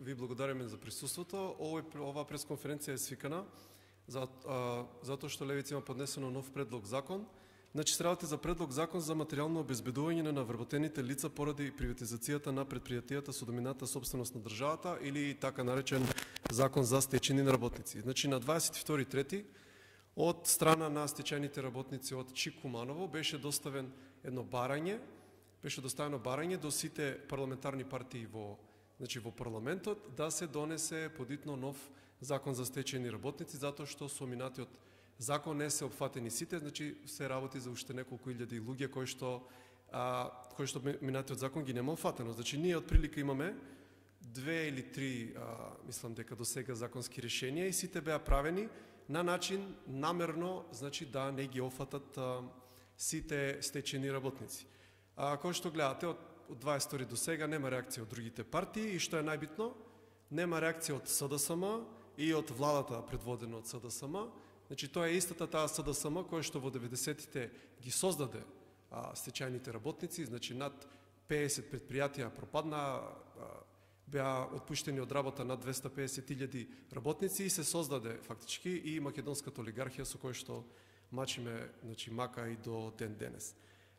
ви благодариме за присуството. Оваа пресконференција е свикана затоа што Левица има поднесено нов предлог закон. Значи се работи за предлог закон за материјално обезбедување на вработените лица поради приватизацијата на предпријатијата со доминантна собственост на државата или така наречен закон за стечени на работници. Значи на 22.3 од страна на стечајните работници од ЧИК Куманово беше доставено барање до сите парламентарни партии во парламентот да се донесе подитно нов закон за стечајни работници, затоа што со минатиот закон не се опфатени сите, значи се работи за уште неколку илјади луѓе кои што минатиот закон ги нема опфатено. Значи ние отприлика имаме 2 или 3, мислам дека до сега законски решенија и сите беа правени на начин намерно, значи да не ги опфатат сите стечајни работници. Кој што гледате, од 22 до сега нема реакција од другите партии и што е најбитно, нема реакција од СДСМ и од владата предводена од СДСМ. Значи тоа е истата таа СДСМ која што во 90-тите ги создаде стечајните работници, значи над 50 предпријатија пропадна, беа отпуштени од работа над 250.000 работници и се создаде фактички и македонската олигархија со која што мачиме, значи мака и до ден денес.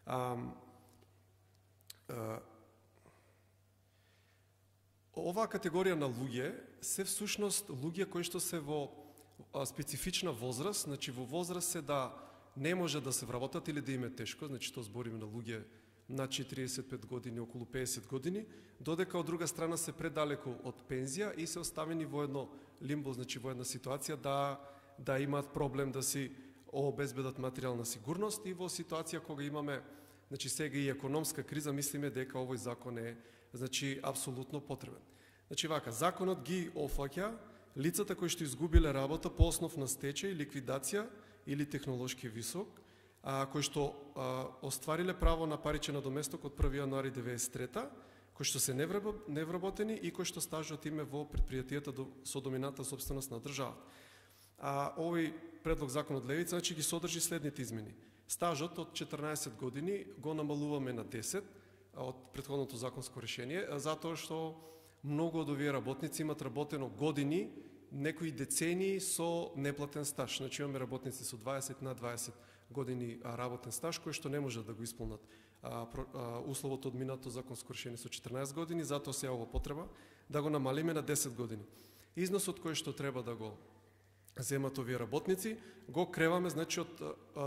Оваа категорија на луѓе се всушност луѓе кои што се во специфична возраст, значи во возраст се да не може да се вработат или да им е тешко, значи тоа збориме на луѓе на 45 години, околу 50 години, додека од друга страна се предалеку од пензија и се оставени во едно лимбо, значи во една ситуација да имаат проблем да си обезбедат материјална сигурност и во ситуација кога имаме, значи сега и економска криза, мислиме дека овој закон е, значи, апсолутно потребен. Значи вака, законот ги офаќа лицата кои што изгубиле работа по основ на стечај, ликвидација или технолошки висок, кои што оствариле право на паричен надоместок од 1. јануари 1993, кои што се невработени и кои што стажот име во предпријатијата со доминантна собственост на државата. Овој предлог закон од Левица, значи, ги содржи следните измени. Стажот од 14 години го намалуваме на 10 од претходното законско решение, затоа што многу од овие работници имат работено години, некои децении со неплатен стаж. Значи имаме работници со 20 на 20 години работен стаж, кои што не можат да го исполнат условот од минато законско решение со 14 години, затоа се ова потреба да го намалиме на 10 години. Износот кој што треба да го земат овие работници, го креваме, значи, од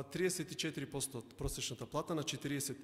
34% од просечната плата на 40%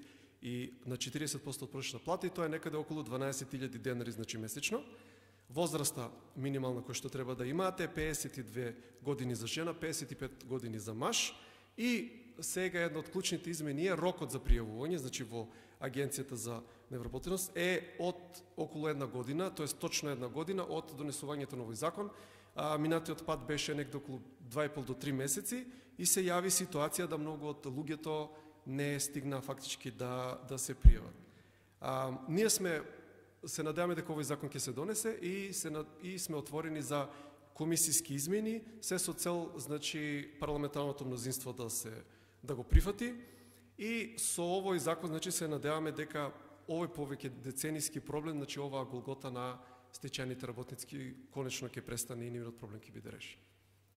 од просечната плата и тоа е некаде околу 12.000 денари, значи, месечно. Возраста минимална која што треба да имаате е 52 години за жена, 55 години за маж и сега една од клучните измени е рокот за пријавување, значи во Агенцијата за невработеност е од околу една година, тоест точно една година од донесувањето на овој закон. Минатиот пат беше некаде околу 2,5 до 3 месеци и се јави ситуација да многу од луѓето не стигна фактички да се пријават. Ние се надеваме дека овој закон ќе се донесе и сме отворени за комисиски измени, се со цел, значи, парламентарното мнозинство да го прифати и со овој закон, значи, се надеваме дека овој повеќе децениски проблем, значи оваа голгота на стечајните работници конечно ќе престане и нивниот проблем ќе биде решен.